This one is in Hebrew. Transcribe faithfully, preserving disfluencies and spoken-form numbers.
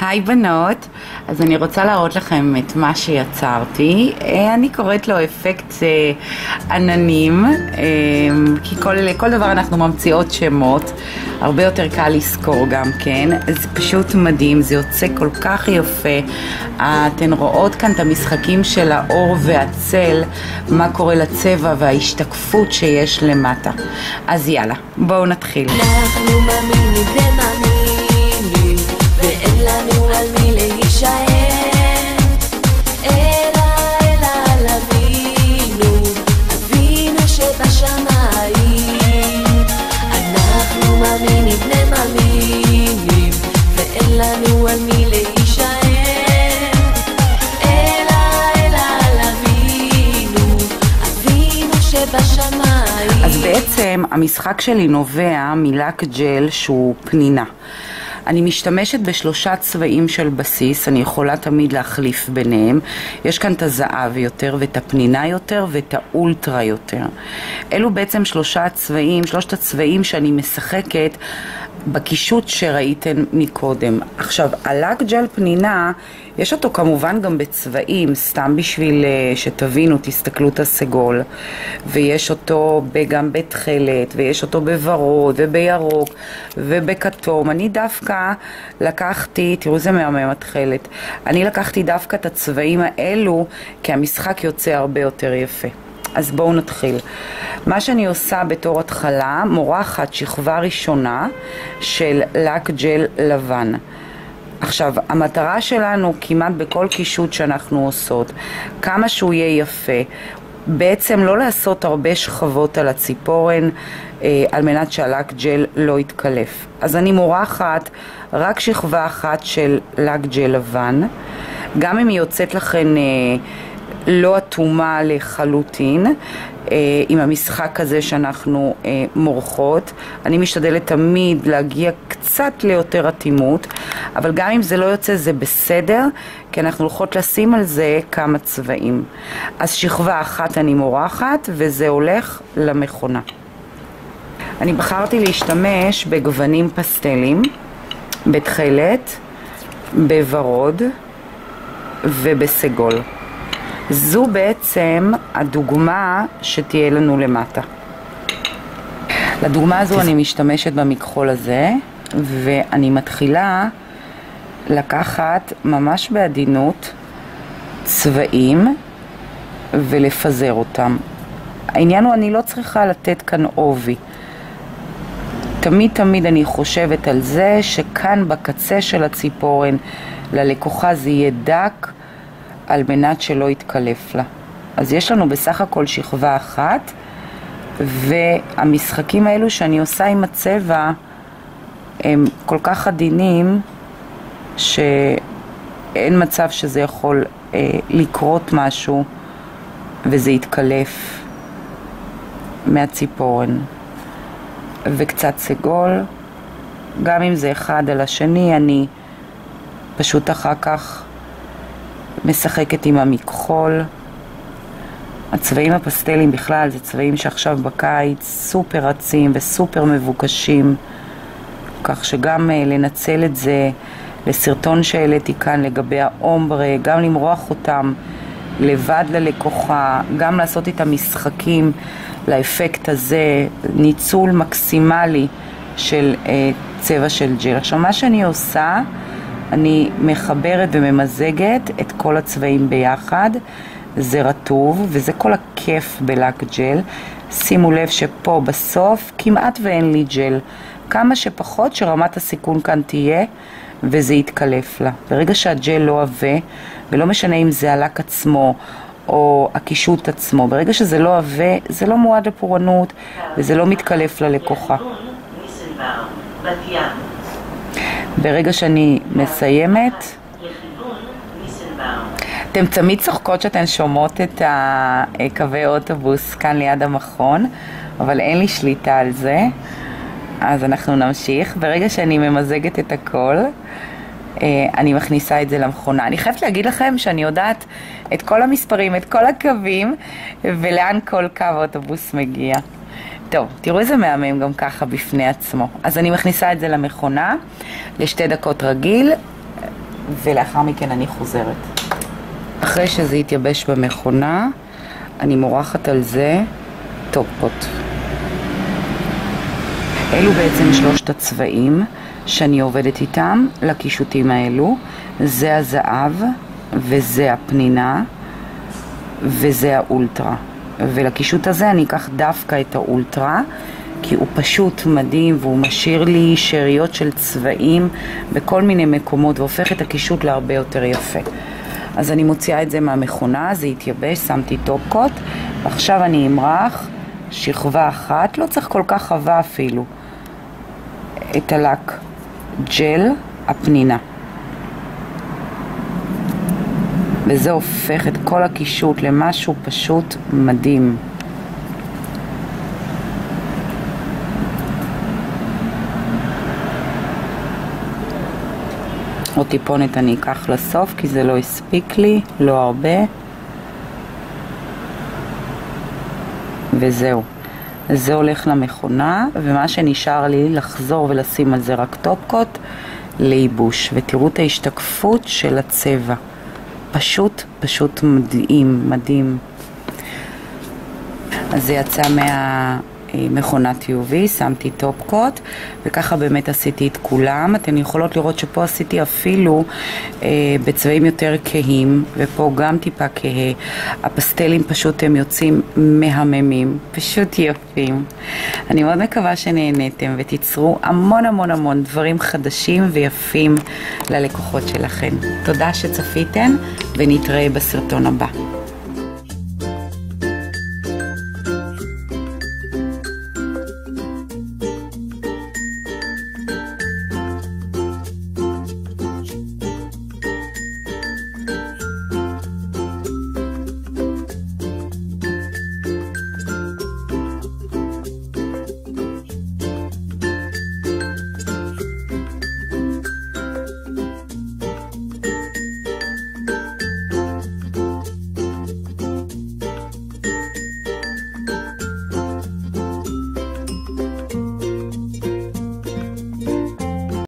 היי בנות, אז אני רוצה להראות לכם את מה שיצרתי. אני קוראת לו אפקט עננים, כי כל, כל דבר אנחנו ממציאות שמות, הרבה יותר קל לזכור גם כן. זה פשוט מדהים, זה יוצא כל כך יפה. אתן רואות כאן את המשחקים של האור והצל, מה קורה לצבע וההשתקפות שיש למטה. אז יאללה, בואו נתחיל. אנחנו מאמינים ומאמינים, ואין לנו על מי להישען, אלא אלא על אבינו, אבינו שבשמיים. אנחנו מאמינים ומאמינים, ואין לנו על מי להישען, אלא אלא על אבינו, אבינו שבשמיים. אז בעצם המשחק שלי נובע מלק ג'ל שהוא פנינה. אני משתמשת בשלושה צבעים של בסיס, אני יכולה תמיד להחליף ביניהם. יש כאן את הזהב יותר ואת הפנינה יותר ואת האולטרה יותר. אלו בעצם שלושה צבעים, שלושת הצבעים שאני משחקת בקישוט שראיתם מקודם. עכשיו, הלק ג'ל פנינה, יש אותו כמובן גם בצבעים, סתם בשביל שתבינו, תסתכלו את הסגול, ויש אותו גם בתכלת, ויש אותו בוורוד ובירוק ובכתום. אני דווקא לקחתי, תראו זה מהמם התכלת, אני לקחתי דווקא את הצבעים האלו, כי המשחק יוצא הרבה יותר יפה. אז בואו נתחיל. מה שאני עושה בתור התחלה, מורחת שכבה ראשונה של לק ג'ל לבן. עכשיו, המטרה שלנו כמעט בכל קישוט שאנחנו עושות, כמה שהוא יהיה יפה, בעצם לא לעשות הרבה שכבות על הציפורן, אה, על מנת שהלק ג'ל לא יתקלף. אז אני מורחת רק שכבה אחת של לק ג'ל לבן, גם אם היא יוצאת לכן אה, לא אטומה לחלוטין, אה, עם המשחק הזה שאנחנו אה, מורחות. אני משתדלת תמיד להגיע קצת ליותר אטימות, אבל גם אם זה לא יוצא זה בסדר, כי אנחנו הולכות לשים על זה כמה צבעים. אז שכבה אחת אני מורחת וזה הולך למכונה. אני בחרתי להשתמש בגוונים פסטלים, בתכלת, בוורוד ובסגול. זו בעצם הדוגמה שתהיה לנו למטה. לדוגמה הזו אני משתמשת במכחול הזה, ואני מתחילה לקחת ממש בעדינות צבעים ולפזר אותם. העניין הוא, אני לא צריכה לתת כאן עובי. תמיד תמיד אני חושבת על זה שכאן בקצה של הציפורן ללקוחה זה יהיה דק, על מנת שלא יתקלף לה. אז יש לנו בסך הכל שכבה אחת, והמשחקים האלו שאני עושה עם הצבע הם כל כך עדינים שאין מצב שזה יכול אה, לקרות משהו וזה יתקלף מהציפורן. וקצת סגול, גם אם זה אחד על השני, אני פשוט אחר כך משחקת עם המכחול. הצבעים הפסטלים בכלל זה צבעים שעכשיו בקיץ סופר רצים וסופר מבוקשים, כך שגם uh, לנצל את זה לסרטון שהעליתי כאן לגבי האומברה, גם למרוח אותם לבד ללקוחה, גם לעשות איתם משחקים לאפקט הזה, ניצול מקסימלי של uh, צבע של ג'ל. עכשיו מה שאני עושה, אני מחברת וממזגת את כל הצבעים ביחד, זה רטוב וזה כל הכיף בלק ג'ל. שימו לב שפה בסוף כמעט ואין לי ג'ל, כמה שפחות שרמת הסיכון כאן תהיה וזה יתקלף לה. ברגע שהג'ל לא עבה, ולא משנה אם זה הלק עצמו או הקישוט עצמו, ברגע שזה לא עבה זה לא מועד לפורענות וזה לא מתקלף ללקוחה. ברגע שאני מסיימת, אתם תמיד צוחקות שאתן שומעות את קווי אוטובוס כאן ליד המכון, אבל אין לי שליטה על זה, אז אנחנו נמשיך. ברגע שאני ממזגת את הכל, אני מכניסה את זה למכונה. אני חייבת להגיד לכם שאני יודעת את כל המספרים, את כל הקווים, ולאן כל קו אוטובוס מגיע. טוב, תראו איזה מהמם גם ככה בפני עצמו. אז אני מכניסה את זה למכונה לשתי דקות רגיל, ולאחר מכן אני חוזרת. אחרי שזה יתייבש במכונה, אני מורחת על זה טופ קוט. אלו בעצם שלושת הצבעים שאני עובדת איתם לקישוטים האלו. זה הזהב, וזה הפנינה, וזה האולטרה. ולקישוט הזה אני אקח דווקא את האולטרה, כי הוא פשוט מדהים והוא משאיר לי שאריות של צבעים בכל מיני מקומות והופך את הקישוט להרבה יותר יפה. אז אני מוציאה את זה מהמכונה, זה יתייבש, שמתי טופ קוט, ועכשיו אני אמרח שכבה אחת, לא צריך כל כך חווה אפילו, את הלק ג'ל הפנינה. וזה הופך את כל הקישוט למשהו פשוט מדהים. עוד טיפונת אני אקח לסוף כי זה לא הספיק לי, לא הרבה. וזהו. זה הולך למכונה, ומה שנשאר לי לחזור ולשים על זה רק טופ קוט לייבוש. ותראו את ההשתקפות של הצבע. פשוט, פשוט מדהים, מדהים. אז זה יצא מהמכונת יו וי, שמתי טופ קוט, וככה באמת עשיתי את כולם. אתן יכולות לראות שפה עשיתי אפילו אה, בצבעים יותר כהים, ופה גם טיפה כהה. הפסטלים פשוט הם יוצאים מהממים, פשוט יפים. אני מאוד מקווה שנהניתם ותיצרו המון המון המון דברים חדשים ויפים ללקוחות שלכם. תודה שצפיתן, ונתראה בסרטון הבא.